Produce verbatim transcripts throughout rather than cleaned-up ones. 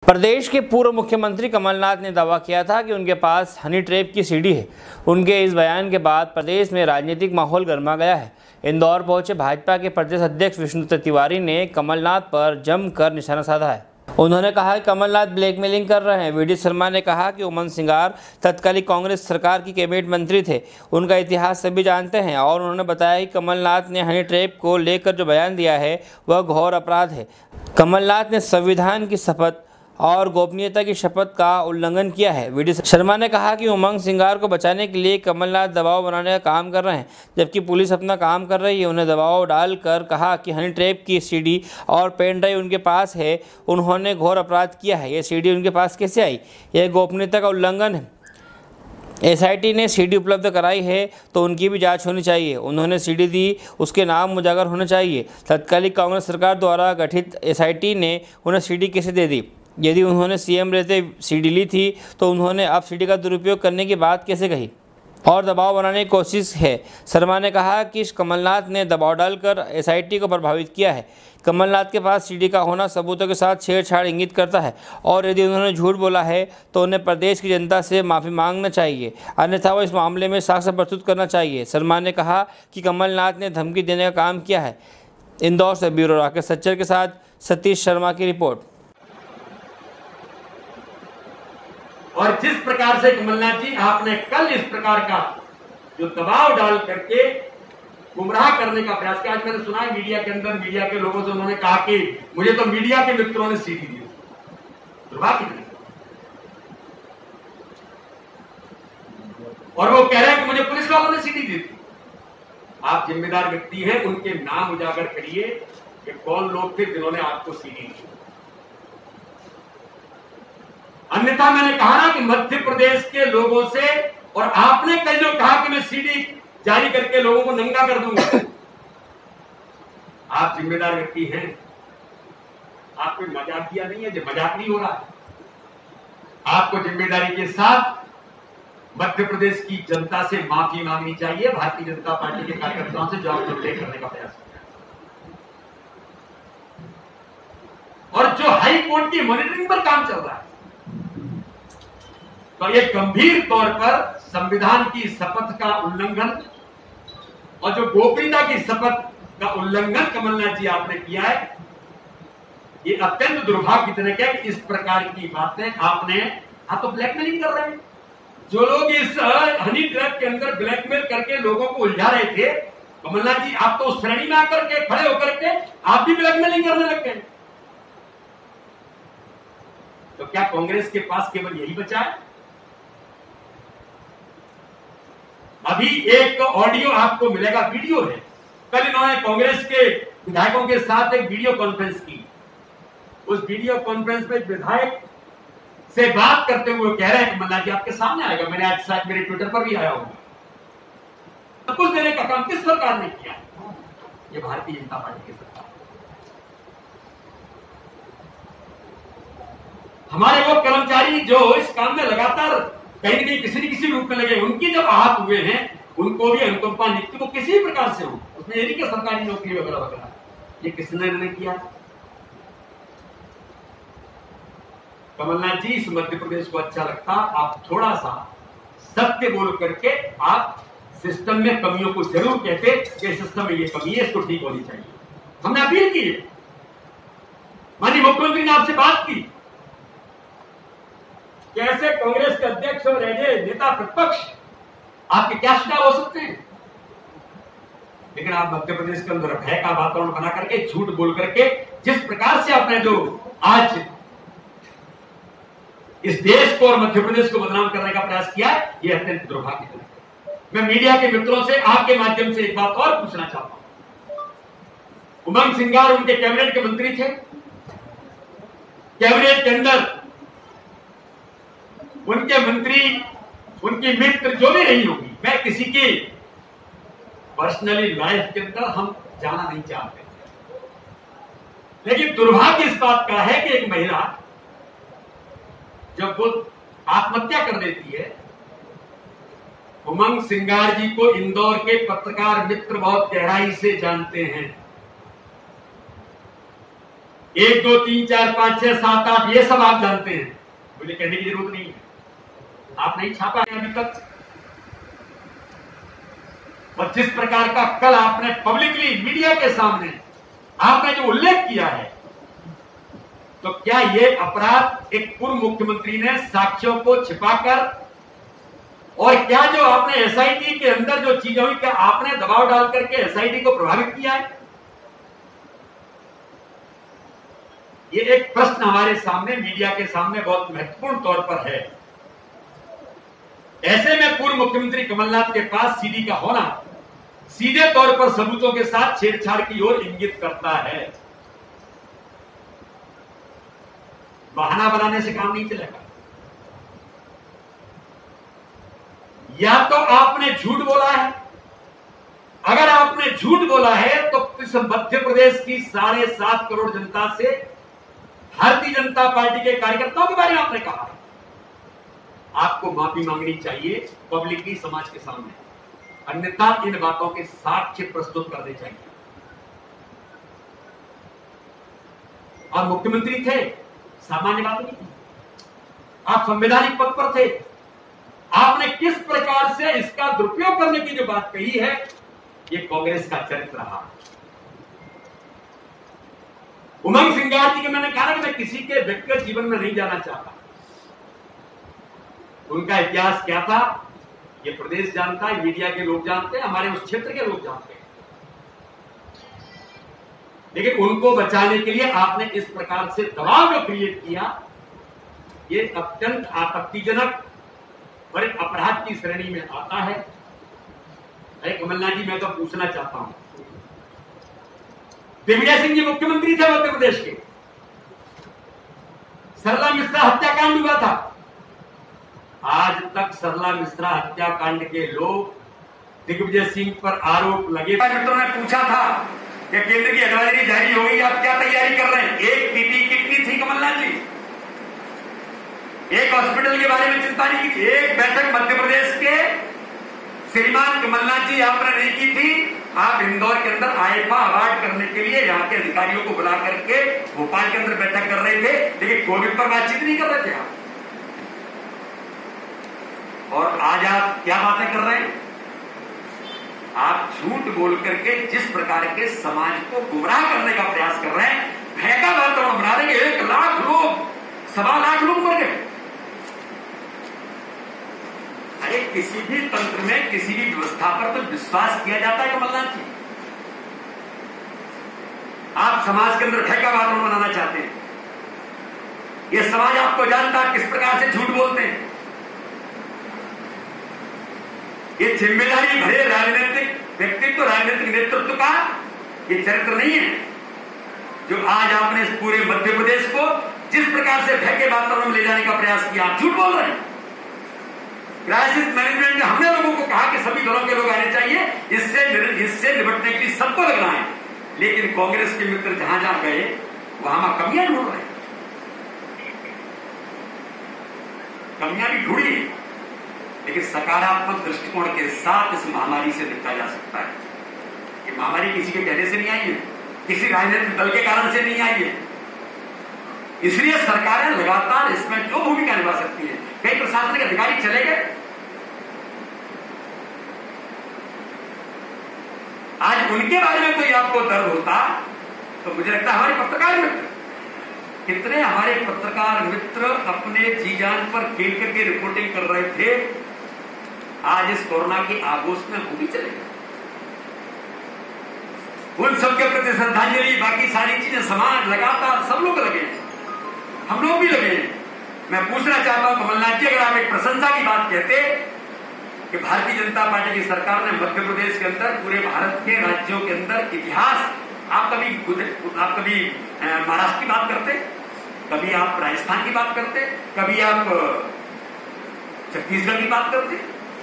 प्रदेश के पूर्व मुख्यमंत्री कमलनाथ ने दावा किया था कि उनके पास हनी ट्रैप की सीडी है। उनके इस बयान के बाद प्रदेश में राजनीतिक माहौल गर्मा गया है। इंदौर पहुंचे भाजपा के प्रदेश अध्यक्ष विष्णुदत्त तिवारी ने कमलनाथ पर जमकर निशाना साधा है। उन्होंने कहा कि कमलनाथ ब्लैकमेलिंग कर रहे हैं। वीडी शर्मा ने कहा कि उमंग सिंगार तत्कालीन कांग्रेस सरकार की कैबिनेट मंत्री थे, उनका इतिहास सभी जानते हैं। और उन्होंने बताया कि कमलनाथ ने हनी ट्रैप को लेकर जो बयान दिया है वह घोर अपराध है। कमलनाथ ने संविधान की शपथ और गोपनीयता की शपथ का उल्लंघन किया है। वीडी शर्मा ने कहा कि उमंग सिंगार को बचाने के लिए कमलनाथ दबाव बनाने का काम कर रहे हैं, जबकि पुलिस अपना काम कर रही है। उन्हें दबाव डालकर कहा कि हनी ट्रैप की सीडी और पेन ड्राइव उनके पास है। उन्होंने घोर अपराध किया है। यह सीडी उनके पास कैसे आई? यह गोपनीयता का उल्लंघन है। एसआईटी ने सीडी उपलब्ध कराई है तो उनकी भी जांच होनी चाहिए। उन्होंने सीडी दी, उसके नाम उजागर होने चाहिए। तत्कालीन कांग्रेस सरकार द्वारा गठित एसआईटी ने उन्हें सीडी कैसे दे दी? यदि उन्होंने सीएम रहते सीडी ली थी तो उन्होंने अब सीडी का दुरुपयोग करने की बात कैसे कही और दबाव बनाने की कोशिश है? शर्मा ने कहा कि कमलनाथ ने दबाव डालकर एसआईटी को प्रभावित किया है। कमलनाथ के पास सीडी का होना सबूतों के साथ छेड़छाड़ इंगित करता है और यदि उन्होंने झूठ बोला है तो उन्हें प्रदेश की जनता से माफ़ी मांगना चाहिए, अन्यथा वो इस मामले में साक्ष्य प्रस्तुत करना चाहिए। शर्मा ने कहा कि कमलनाथ ने धमकी देने का काम किया है। इंदौर से ब्यूरो राकेश सच्चर के साथ सतीश शर्मा की रिपोर्ट। और जिस प्रकार से कमलनाथ जी आपने कल इस प्रकार का जो दबाव डाल करके गुमराह करने का प्रयास किया, आज मैंने सुना है मीडिया के अंदर मीडिया के लोगों से उन्होंने कहा कि मुझे तो मीडिया के मित्रों ने सीटी दी। दुर्भाग्य है। और वो कह रहे हैं कि मुझे पुलिस वालों ने सीटी दी थी। आप जिम्मेदार व्यक्ति हैं, उनके नाम उजागर करिए कि कौन लोग थे जिन्होंने आपको सीटी दी। अन्यथा मैंने कहा ना कि मध्य प्रदेश के लोगों से, और आपने कल जो कहा कि मैं सीडी जारी करके लोगों को नंगा कर दूंगा, आप जिम्मेदार व्यक्ति हैं। आप कोई मजाक किया नहीं है, जो मजाक नहीं हो रहा है। आपको जिम्मेदारी के साथ मध्य प्रदेश की जनता से माफी मांगनी चाहिए। भारतीय जनता पार्टी के कार्यकर्ताओं से जवाब तलब करने का प्रयास किया और जो हाई कोर्ट की मॉनिटरिंग पर काम चल रहा है, तो ये गंभीर तौर पर संविधान की शपथ का उल्लंघन और जो गोपनीयता की शपथ का उल्लंघन कमलनाथ जी आपने किया है, ये अत्यंत दुर्भाग्यजनक है कि इस प्रकार की बातें आपने, आप तो ब्लैकमेलिंग कर रहे हैं। जो लोग इस हनी ट्रैप के अंदर ब्लैकमेल करके लोगों को उलझा रहे थे, कमलनाथ जी आप तो उस श्रेणी में आकर के खड़े होकर के आप भी ब्लैकमेलिंग करने लग गए। तो क्या कांग्रेस के पास केवल यही बचा है? अभी एक ऑडियो आपको मिलेगा, वीडियो है। कल इन्होंने कांग्रेस के विधायकों के साथ एक वीडियो कॉन्फ्रेंस की। उस वीडियो कॉन्फ्रेंस में विधायक से बात करते हुए कह रहे हैं कमलनाथ जी आपके सामने आएगा, मैंने आज शायद मेरे ट्विटर पर भी आया होगा। कुछ देने का काम किस सरकार ने किया? ये भारतीय जनता पार्टी की सरकार। हमारे वो कर्मचारी जो इस काम में लगातार कहीं न कहीं किसी न किसी रूप में लगे, उनकी जब आहत हुए हैं, उनको भी अनुकंपा नियुक्ति को किसी प्रकार से हो, उसमें यदि कि सरकारी नौकरी वगैरह वगैरह, ये किसने निर्णय किया? कमलनाथ जी, इस मध्य प्रदेश को अच्छा लगता आप थोड़ा सा सत्य बोल करके आप सिस्टम में कमियों को जरूर कहते कि सिस्टम में ये कमी है, इसको ठीक होनी चाहिए। हमने अपील की है, माननीय मुख्यमंत्री ने आपसे बात की, कैसे कांग्रेस के अध्यक्ष और नेता प्रतिपक्ष आपके क्या सुझाव हो सकते हैं? लेकिन आप मध्य प्रदेश के अंदर भय का वातावरण बना करके, झूठ बोल करके, जिस प्रकार से आपने जो आज इस देश को और मध्य प्रदेश को बदनाम करने का प्रयास किया है, यह अत्यंत दुर्भाग्यजनक है। मैं मीडिया के मित्रों से आपके माध्यम से एक बात और पूछना चाहता हूं। उमंग सिंगार उनके कैबिनेट के मंत्री थे। कैबिनेट के अंदर उनके मंत्री, उनकी मित्र जो भी रही होगी, मैं किसी की पर्सनली लाइफ के अंदर हम जाना नहीं चाहते, लेकिन दुर्भाग्य इस बात का है कि एक महिला जब वो आत्महत्या कर देती है, उमंग सिंगार जी को इंदौर के पत्रकार मित्र बहुत गहराई से जानते हैं। एक दो तीन चार पांच छह सात आठ ये सब आप जानते हैं, मुझे कहने की जरूरत नहीं है, आप नहीं छापा है अभी तक। और जिस प्रकार का कल आपने पब्लिकली मीडिया के सामने आपने जो उल्लेख किया है, तो क्या ये अपराध एक पूर्व मुख्यमंत्री ने साक्ष्यों को छिपाकर, और क्या जो आपने एसआईटी के अंदर जो चीजें हुई, क्या आपने दबाव डाल करके एसआईटी को प्रभावित किया है? ये एक प्रश्न हमारे सामने, मीडिया के सामने बहुत महत्वपूर्ण तौर पर है। ऐसे में पूर्व मुख्यमंत्री कमलनाथ के पास सीडी का होना सीधे तौर पर सबूतों के साथ छेड़छाड़ की ओर इंगित करता है। बहाना बनाने से काम नहीं चलेगा। या तो आपने झूठ बोला है, अगर आपने झूठ बोला है तो इस मध्य प्रदेश की साढ़े सात करोड़ जनता से भारतीय जनता पार्टी के कार्यकर्ताओं के बारे में आपने कहा, आपको माफी मांगनी चाहिए पब्लिकली, समाज के सामने, अन्यथा इन बातों के साक्ष्य प्रस्तुत करने चाहिए। आप मुख्यमंत्री थे, सामान्य बात नहीं थी, आप संवैधानिक पद पर थे, आपने किस प्रकार से इसका दुरुपयोग करने की जो बात कही है, ये कांग्रेस का चरित्र रहा। उमंग सिंगार जी के मैंने कहा कि मैं किसी के व्यक्तिगत जीवन में नहीं जाना चाहता, उनका इतिहास क्या था ये प्रदेश जानता है, मीडिया के लोग जानते हैं, हमारे उस क्षेत्र के लोग जानते हैं। लेकिन उनको बचाने के लिए आपने इस प्रकार से दबाव जो क्रिएट किया, ये अत्यंत आपत्तिजनक और एक अपराध की श्रेणी में आता है। अरे कमलनाथ जी, मैं तो पूछना चाहता हूं, दिग्विजय सिंह जी मुख्यमंत्री थे मध्य प्रदेश के, सरला मिश्रा हत्याकांड हुआ था, आज तक सरला मिश्रा हत्याकांड के लोग दिग्विजय सिंह पर आरोप लगे। मित्रों ने पूछा था कि केंद्र की एडवाइजरी जारी हो गई, आप क्या तैयारी कर रहे हैं? एक पीपी किट नहीं थी कमलनाथ जी, एक हॉस्पिटल के बारे में चिंता नहीं की, एक बैठक मध्य प्रदेश के श्रीमान कमलनाथ जी आपने नहीं की थी। आप इंदौर के अंदर आईफा अवार्ड करने के लिए यहाँ के अधिकारियों को बुला करके भोपाल के अंदर बैठक कर रहे थे, लेकिन कोविड पर बातचीत नहीं कर रहे थे आप। और आज आप क्या बातें कर रहे हैं? आप झूठ बोल करके जिस प्रकार के समाज को गुमराह करने का प्रयास कर रहे हैं, भयका वातावरण बना रहे हैं। एक लाख लोग, सवा लाख लोग मर गए। अरे किसी भी तंत्र में, किसी भी व्यवस्था पर तो विश्वास किया जाता है कमलनाथ जी। आप समाज के अंदर भय का वातावरण बनाना चाहते हैं। यह समाज आपको जानता है किस प्रकार से झूठ बोलते हैं। ये जिम्मेदारी भरे राजनीतिक व्यक्तित्व, राजनीतिक नेतृत्व का ये चरित्र नहीं है जो आज आपने इस पूरे मध्य प्रदेश को जिस प्रकार से भय के वातावरण में ले जाने का प्रयास किया। आप झूठ बोल रहे हैं। क्राइसिस मैनेजमेंट में हमने लोगों को कहा कि सभी दलों के लोग आने चाहिए, इससे इससे निपटने के लिए सबको लगना है, लेकिन कांग्रेस के मित्र जहां जहां गए वहां वहां कमियां ढूंढ रहे हैं। कमियां भी ढूंढी, लेकिन सकारात्मक दृष्टिकोण के साथ इस महामारी से निपटा जा सकता है। ये महामारी किसी के कहने से नहीं आई है, किसी राजनीतिक दल के कारण से नहीं आई है। इसलिए सरकारें लगातार इसमें जो भूमिका निभा सकती है। कई प्रशासनिक अधिकारी चले गए, आज उनके बारे में कोई आपको दर्द होता तो मुझे लगता है हमारे पत्रकार मित्र, कितने हमारे पत्रकार मित्र अपने जी जान पर खेल करके रिपोर्टिंग कर रहे थे, आज इस कोरोना की आगोश में वो भी चले गए। उन सबके प्रति श्रद्धांजलि, बाकी सारी चीजें समाज लगातार सब लोग लगे, हम लोग भी लगे। मैं पूछना चाहता हूं कमलनाथ जी, अगर आप एक प्रशंसा की बात कहते कि भारतीय जनता पार्टी की सरकार ने मध्य प्रदेश के अंदर, पूरे भारत के राज्यों के अंदर इतिहास, आप कभी आप कभी महाराष्ट्र की बात करते, कभी आप राजस्थान की बात करते, कभी आप छत्तीसगढ़ की बात करते,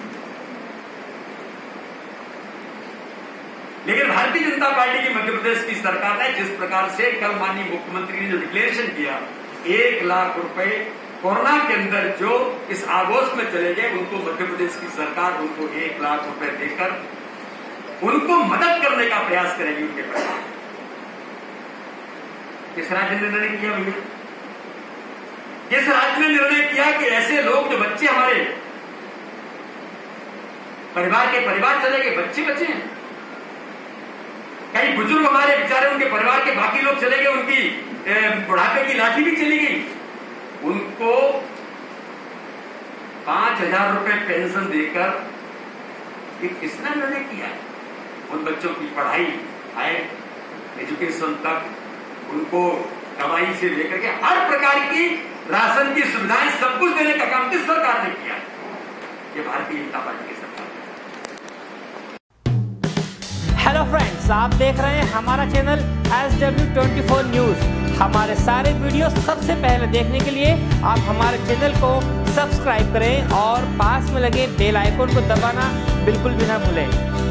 लेकिन भारतीय जनता पार्टी की मध्य प्रदेश की सरकार ने जिस प्रकार से कल माननीय मुख्यमंत्री ने जो डिक्लेरेशन किया, एक लाख रुपए कोरोना के अंदर जो इस आगोश में चले गए, उनको मध्य प्रदेश की सरकार उनको एक लाख रुपए देकर उनको मदद करने का प्रयास करेगी। उनके प्रयास किस राज्य ने निर्णय किया भैया? किस राज्य ने निर्णय किया कि ऐसे लोग जो बच्चे हमारे परिवार के परिवार चले गए, बच्चे बचे हैं, कई बुजुर्ग हमारे बेचारे उनके परिवार के बाकी लोग चले गए, उनकी बुढ़ापे की लाठी भी चली गई, उनको पांच हजार रुपए पेंशन देकर ये किसने निर्णय किया? उन बच्चों की पढ़ाई आए एजुकेशन तक, उनको दवाई से लेकर के हर प्रकार की राशन की सुविधाएं सब कुछ देने का काम किस सरकार ने किया? ये भारतीय जनता पार्टी की सरकार। हेलो फ्रेंड्स, आप देख रहे हैं हमारा channel S W twenty four news. हमारे सारे वीडियो सबसे पहले देखने के लिए आप हमारे चैनल को सब्सक्राइब करें और पास में लगे बेल आइकन को दबाना बिल्कुल भी ना भूलें।